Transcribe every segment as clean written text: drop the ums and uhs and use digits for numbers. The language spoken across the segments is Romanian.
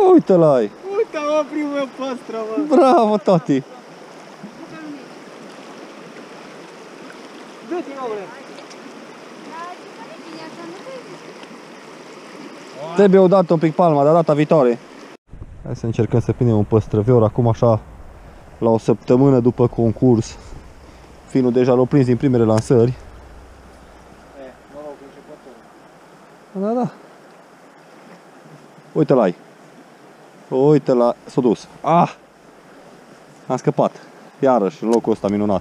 Uite-l-ai! Uite, mă, primul meu păstră, mă! Bravo, tati! Du-te, mă, bă! Trebuie odată un pic palma, dar data viitoare. Hai să încercăm să prindem un păstrăvior acum așa la o săptămână după concurs. Finul deja l-a prins din primele lansări. Mă rog, începător. Da. Uite-l-ai. Uite-l-ai. S-a dus. Ah! Am scăpat. Iarăși, în locul ăsta minunat.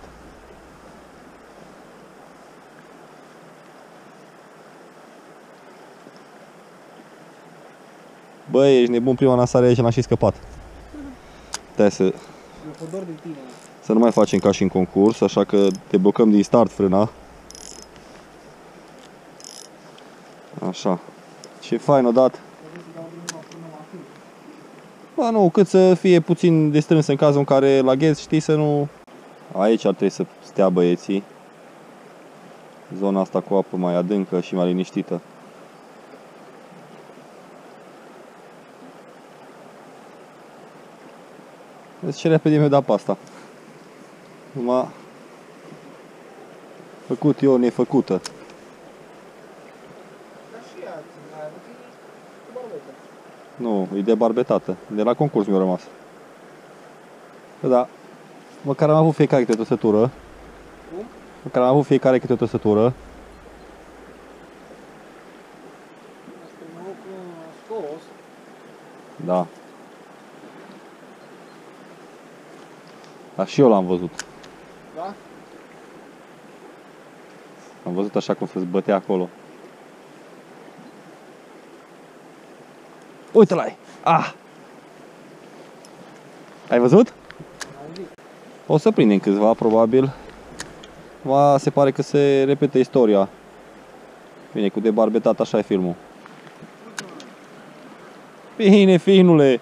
Băi, ești nebun, prima lansare aici, l-am și scăpat. Trebuie să nu mai facem ca și în concurs, așa că te blocăm din start frâna. Așa. Ce fain o dat. Ba nu, cât să fie puțin de strâns în cazul în care la gheț, știi, să nu... Aici ar trebui să stea băieții. Zona asta cu apă mai adâncă și mai liniștită. Vezi ce repede mi-a dat pe asta. Numai făcut eu nefăcută. Nu, e de barbetată. De la concurs mi-a rămas. Da. Măcar am avut fiecare câte o trăsătură. Măcar am avut fiecare câte o trăsătură. Da. Dar și eu l-am văzut. Da? Am văzut așa cum se zbătea acolo. Uite-l-ai! Ah! Ai văzut? O să prindem câțiva, probabil. Se pare că se repetă istoria. Bine, cu debarbetat, așa e filmul. Bine, finule!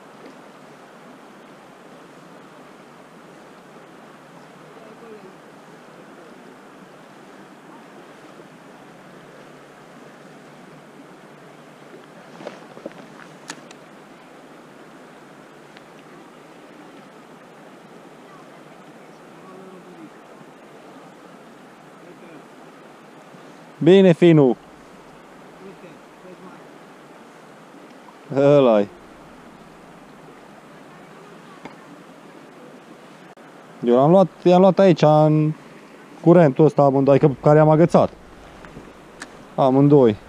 Bine, finul! Ăla-i. Eu i-am luat aici, în curentul ăsta amândoi, care am agățat. Amândoi.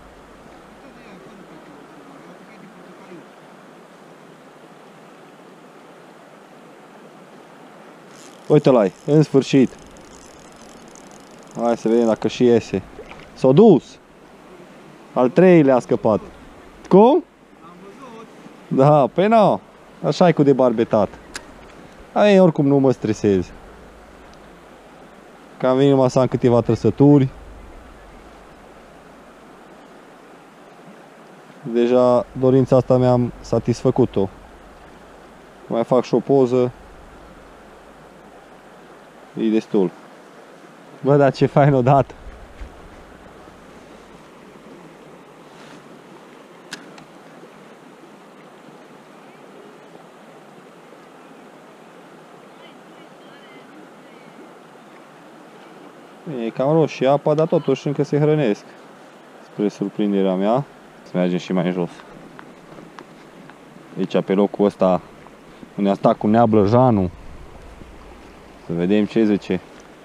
Uite-l-ai, în sfârșit. Hai să vedem dacă și iese. S-a dus! Al treilea a scăpat. Cum? Am văzut. Da, păi nu. Așa e cu debarbetat. Ai, oricum nu mă stresez. Că am venit numai să am câteva trăsături. Deja dorința asta mi-am satisfăcut-o. Mai fac și o poză. E destul. Bă, dar ce fain o dat. E cam roșie apa, dar totuși încă se hrănesc. Spre surprinderea mea. Să mergem și mai în jos. Aici pe locul ăsta unde a stat cu Nea Blăjanu. Să vedem ce zice.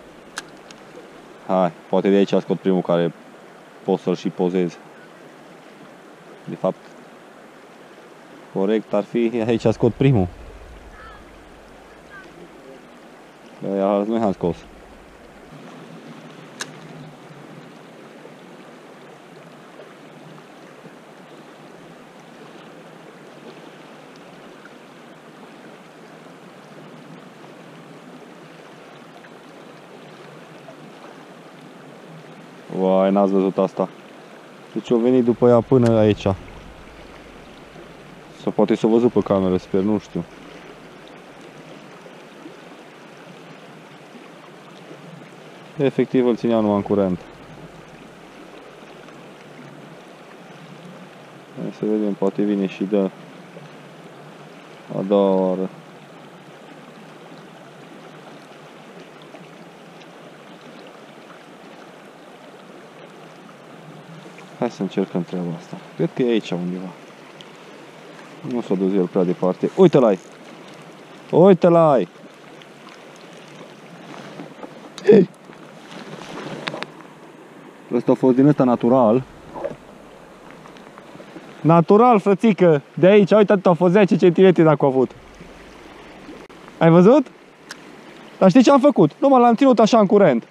Hai, poate de aici scot primul care pot să-l și pozez. De fapt, corect ar fi aici scot primul. Dar nu i-am scos. Uai, n-ați văzut asta. Deci au venit după ea până aici. Sau poate s-o văzut pe cameră, sper, nu știu. Efectiv îl țineau numai în curent. Hai să vedem, poate vine și dă Adoră. Hai să încercăm treaba asta. Cred că e aici undeva. Nu s-a dus el prea departe. Uite-l-ai! Uite-l-ai! Ăsta a fost din ăsta natural. Natural, frățică! De aici, uite atât, a fost 10 cm dacă a avut. Ai văzut? Dar știi ce am făcut? Numai l-am ținut așa în curent.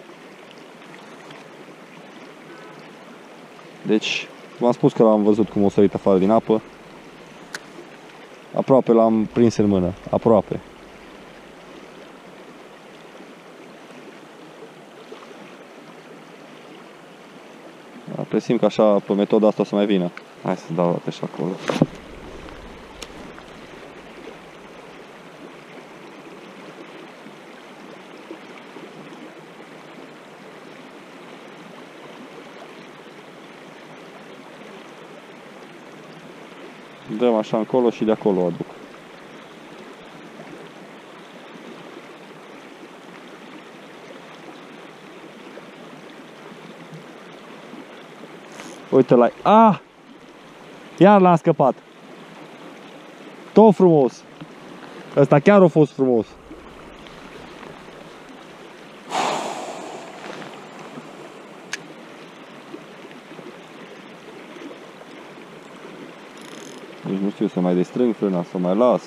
Deci, v-am spus că l-am văzut cum o sărit afară din apă. Aproape l-am prins în mână. Aproape. Presim că așa, pe metoda asta o să mai vină. Hai să dau dată și acolo. Dăm așa încolo și de acolo o aduc. Uite-l-ai. Ah! Iar l-am scăpat. Tot frumos. Ăsta chiar a fost frumos. Deci nu știu să mai destrâng frâna, să mai las.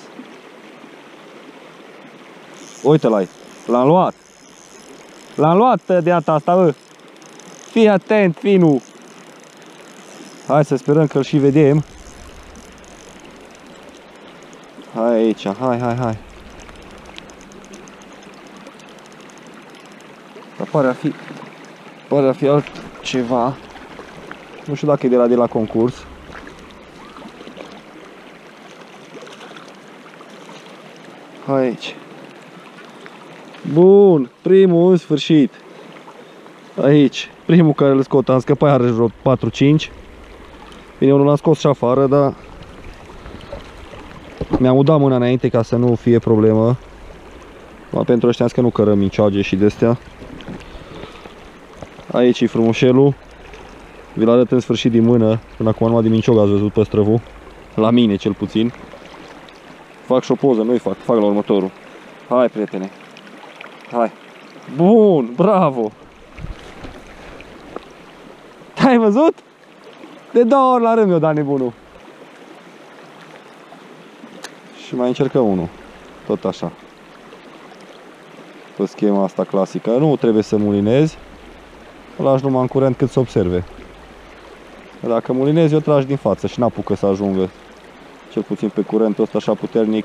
Uite-l-ai. L-am luat. L-am luat de data asta, bă. Fii atent, finu. Hai să sperăm că îl și vedem. Hai aici, hai. Dar pare a fi altceva. Nu știu dacă e de la concurs. Hai aici. Bun, primul în sfârșit. Aici, primul care îl scot, am scăpat iarăși vreo 4-5. Bine, unul l-am scos și afară, dar mi-am udat mâna înainte ca să nu fie problemă. Pentru ăștia că nu cărăm mincioage și de-astea. Aici e frumușelul. Vi-l arăt în sfârșit din mână. Până acum numai din minciog ați văzut păstrăvul. La mine cel puțin. Fac și o poză, nu-i fac la următorul. Hai, prietene. Hai. Bun, bravo. Ai văzut? De 2 ori la rând mi-o dat nebunul. Și mai încercăm unul. Tot așa. Pe schema asta clasică. Nu trebuie să mulinezi. Îl lași numai în curent cât să observe. Dacă mulinezi, o tragi din față și n-apucă să ajungă. Cel puțin pe curentul ăsta așa puternic.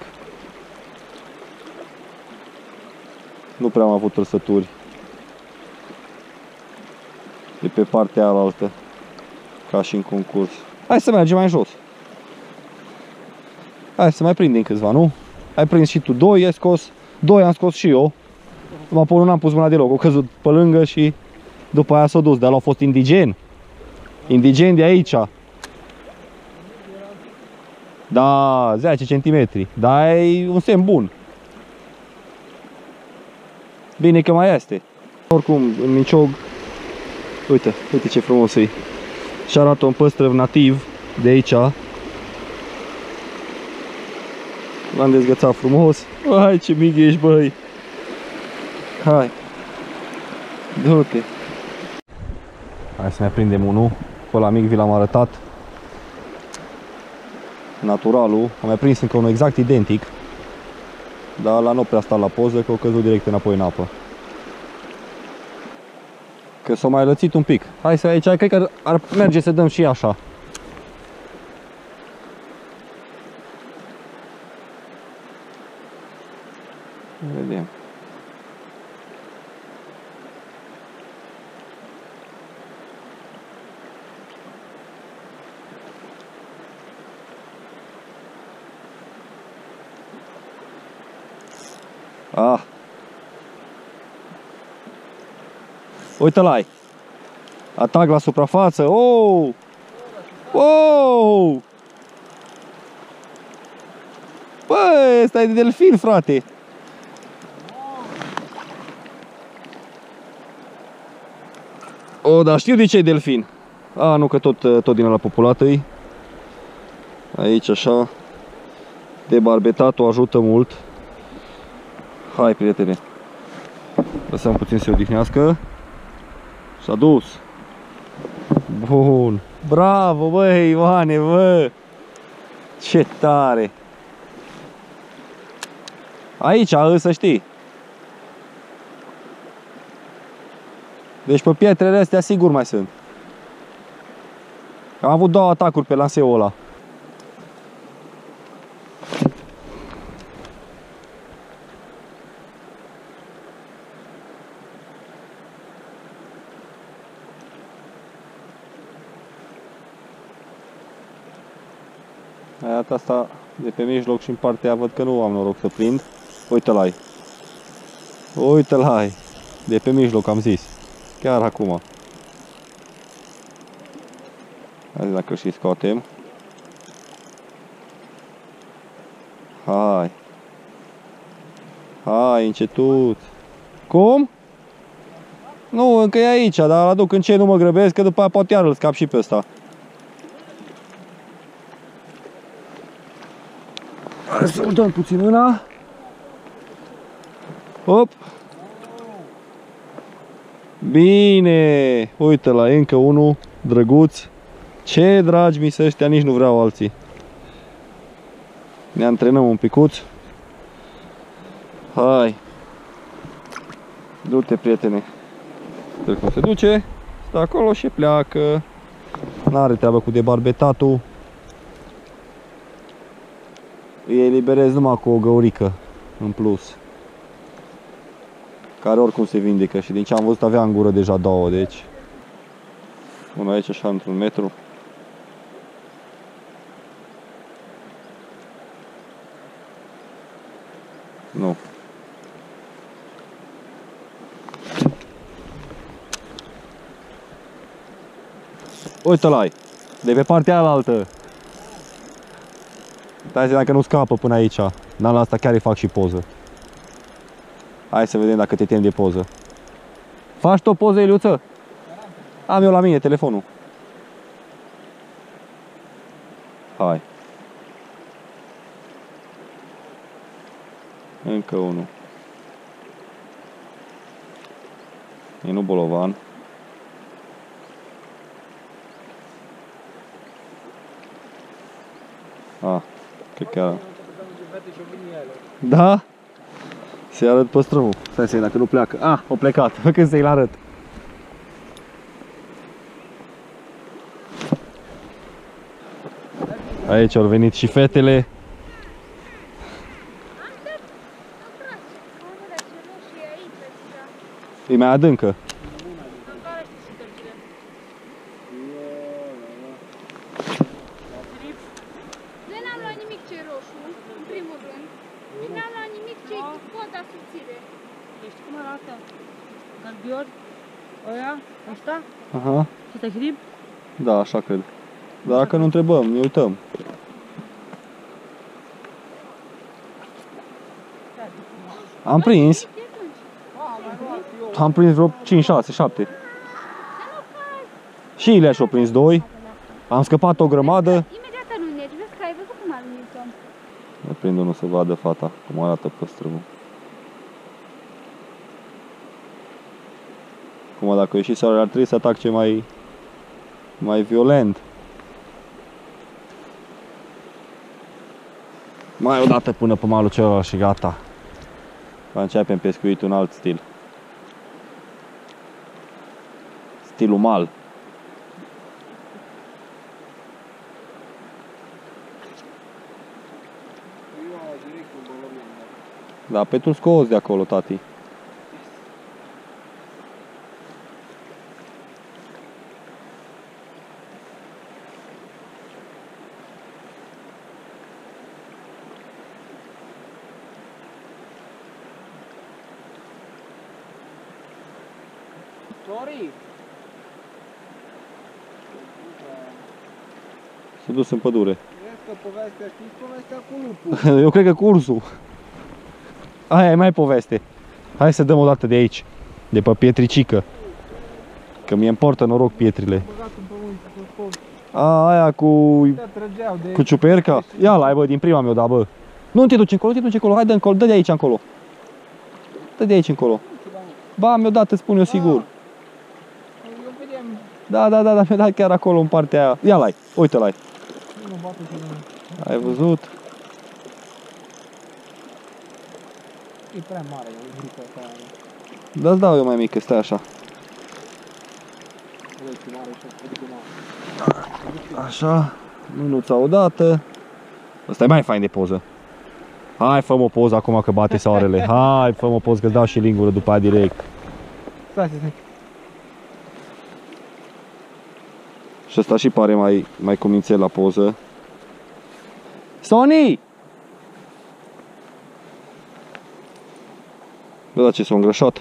Nu prea am avut trăsături de pe partea alaltă, ca și în concurs. Hai să mergem mai jos. Hai să mai prindem câțiva, nu? Ai prins și tu 2, ai scos 2, am scos și eu. Numai pe unul n-am pus mâna deloc, o căzut pe lângă și după aia s-a dus, dar l-a fost indigen. Indigen de aici. Da, 10 cm. Dar e un semn bun. Bine că mai este. Oricum, în minciog, uite ce frumos e. Și arată un păstrăv nativ de aici. L-am dezgățat frumos. Hai, ce mic ești, băi. Hai. Du-te. Hai să mai prindem unul. Pe ăla mic vi l-am arătat. Naturalul. Am mai prins încă unul exact identic. Dar ăla nu prea sta la poză, că o căzut direct înapoi în apă. Că s-a mai lățit un pic. Hai să aici, cred că ar merge să dăm și așa. Vedem. Ah. Uite-l-ai. Atac la suprafață. Oh! Oh! Bă, ăsta e de delfin, frate. O, dar știu de ce e delfin. A, nu, că tot din ăla populat îi. Aici așa. De barbetatul ajută mult. Hai, prietene. Lăsăm puțin să se odihnească. S-a dus. Bun. Bravo, băi, Ioane, bă. Ce tare. Aici, să știi. Deci pe pietrele astea sigur mai sunt. Am avut 2 atacuri pe lanseul ăla. Aia asta de pe mijloc și în partea aia văd că nu am noroc să prind. Uite-l-ai. Uite-l-ai. De pe mijloc am zis. Chiar acum. Hai dacă și scoatem. Hai. Hai, încetut. Cum? Nu, încă e aici, dar îl aduc în ce nu mă grăbesc, că după aia poate iar îl scap și pe ăsta. Hai să-l dăm puțin mâna. Hop. Bine. Uite la încă unul drăguț. Ce dragi mi se ăștia, nici nu vreau alții. Ne antrenăm un picuț. Hai. Du-te, prietene. Uite cum se duce. Stă acolo și pleacă. N-are treabă cu debarbetatul. Îi eliberez numai cu o găurică în plus. Care oricum se vindecă și din ce am văzut avea în gură deja 2, deci. Una aici așa într-un metru. Nu. Uite-l-ai. De pe partea alaltă. Stai să dacă nu scapă până aici. Dar la asta chiar îi fac și poză. Hai să vedem dacă te temi de poză. Faci tu o poză, Iliuță? Am eu la mine telefonul. Hai. Încă unul. E nu bolovan. Ah, cred că chiar... Da? Se arăt păstrăvul. Stai să-i dacă nu pleacă. Ah, o plecat. Fă când să-i arăt. Aici au venit și fetele. E mai adâncă. N-am luat nimic ce roșu, în primul rând. Și n-am luat nimic ce coda subțire. Deci cum arată? Gărbiori? Ăia? Ăsta? Aha. Ăsta hrib? Da, așa cred. Dar dacă nu întrebăm, ne uităm. Am prins. Am prins vreo 5, 6, 7. Și Ilea și-o prins 2. Am scăpat o grămadă. Imediat aluneci, vezi că ai văzut cum alunecăm. Ne prind unul să vadă fata cum arată păstrăvul. Acum dacă ieși soarele ar trebui să atace mai violent. Mai o dată până pe malul celălalt și gata. Începem pescuitul în alt stil. Stilul mal. Da, pe tu scoți de acolo, tati. Tori! S-a dus în pădure. Vezi că povestea, știți povestea cu lupul? Eu cred că cu ursul. Aia e mai poveste. Hai să dăm o dată de aici. De pe pietricică. Că mie îmi portă noroc pietrile. Băgat în pământ, cu foc. Aia cu... Te trăgeau de... Cu ciuperca? Ia la, bă, din prima mi-o da, bă. Nu te duci încolo, nu te duci încolo. Hai, dă încolo, dă de aici încolo. Dă de aici încolo. Ba, mi-o dat, îți spun eu sigur. Eu vedem. Da, mi-o dat chiar acolo în partea aia. Ia la-i, uite la-i. Nu mă bate și nu. Ai văzut? E prea mare, e o grică asta. Da-ți dau eu mai mică, stai așa. Uite, mare și adică mare. Așa, mânuța odată. Ăsta e mai fain de poză. Hai, fă-mi o poză acum că bate soarele. Hai, fă-mi o poză că-ți dau și lingură după aia direct. Stai. Și ăsta și pare mai cumințel la poză. Sony! Bă, da, ce s-a îngrășat.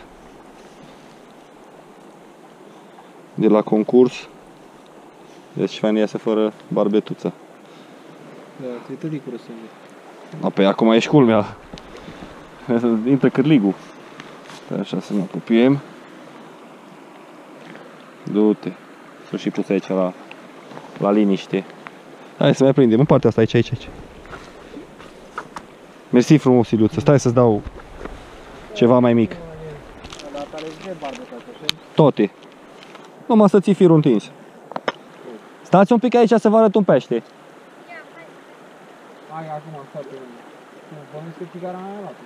De la concurs. Deci fain iasă fără barbetuță. Da, trebuie de cură sânge. A, pe acum ești culmea. Intră cârligul. Stai așa să ne apropiem. Du-te. S-o și pus aici la liniște. Hai să mai prindem în partea asta, aici. Mersi frumos, Iliuță. Stai să-ți dau ceva mai mic. Dar tale de barbetat, așa? Toate. Numai să ții firul întins. Stați un pic aici să vă arăt un pește. Hai, acum, foarte bine. Nu, bănuiesc că țigara mea luat.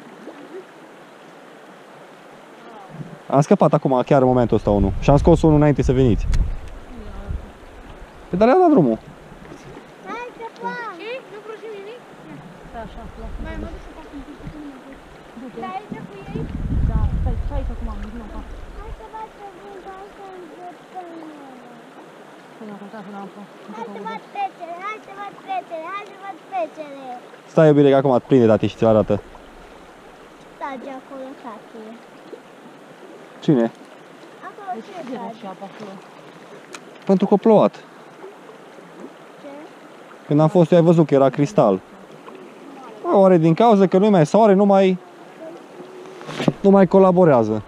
Am scăpat acum, chiar în momentul ăsta unul. Și am scos unul înainte să veniți. Pe dar le-a dat drumul. Hai să fac! Ce? Nu vreau și nimic? Da, așa, lasă. Mai mă duc să fac un pic cu mine. Du-te. Stai aici cu ei? Da, stai aici acum, nu mă fac. Hai să facem un hai să învățăm. Până acum, să n-am fost. Hai să văd pecele, hai să văd pecele. Stai iubire că acum prinde tati și ți-o arată. Stage acolo, tati. Cine? Acolo ce Era stage? și apa acolo. Pentru că a plouat. Ce? Când am fost eu ai văzut că era cristal. Oare din cauza că nu mai soare, nu mai colaborează.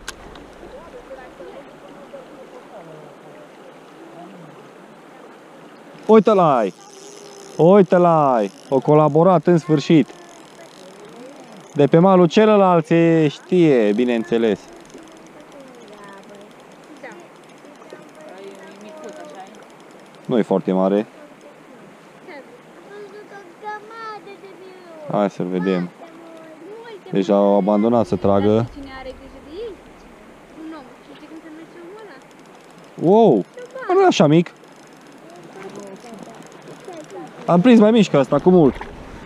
Uite-l-ai! Uite-l-ai! O colaborat în sfârșit. De pe malul celălalt se știe, bineînțeles. E micut, așa e. Nu e foarte mare. Am văzut o grămadă de birou. Hai să-l vedem. Multe, Deja au abandonat să tragă. Cine are grijă de ei? Un om. Și știi cum se numește omul ăla? Wow! Nu e așa mic. Am prins mai mici ca asta, cu mult.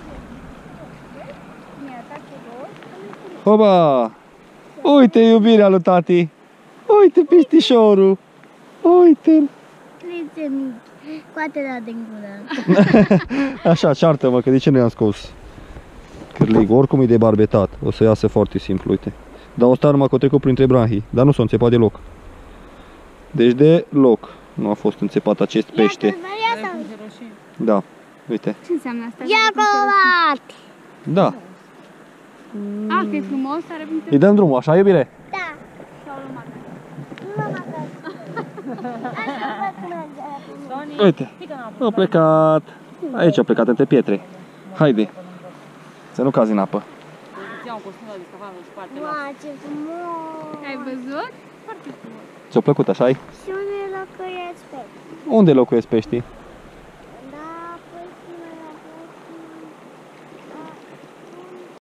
Hoba! Uite iubirea lui tati! Uite pistișorul! Uite-l! Crițe mici. Scoate-l din gură. Așa, ceartă-mă, că de ce nu i-am scos cârligul? Oricum e de barbetat. O să iasă foarte simplu, uite. Dar o stă numai că o trecut printre branhii. Dar nu s-a înțepat deloc. Deci deloc nu a fost înțepat acest pește. Ia Da, uite. ce înseamnă asta? Ia colorat! Da. Ah, că e frumos, are puncte. Îi dăm drumul, așa iubire? Da. Sau lumat. Nu l-am acasă. Așa văd cum merge. Sony, Uite. pică în apă. A plecat. Aici a plecat între pietre. Haide. Să nu cazi în apă. Îți iau un costum de scafanul și parte la. Wow, ce frumos! Ai văzut? Foarte frumos. Ți-a plăcut așa-i? Și unde locuiesc pești? Unde locuiesc peștii?